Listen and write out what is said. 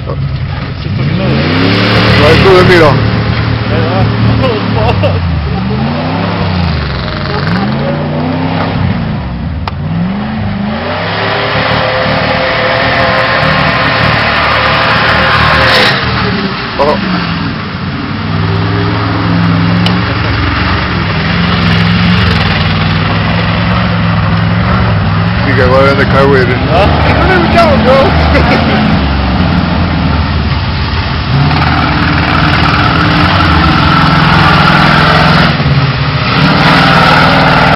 No hay tú de miro. Oh. You got right in the car with it. Huh? Let me go, bro.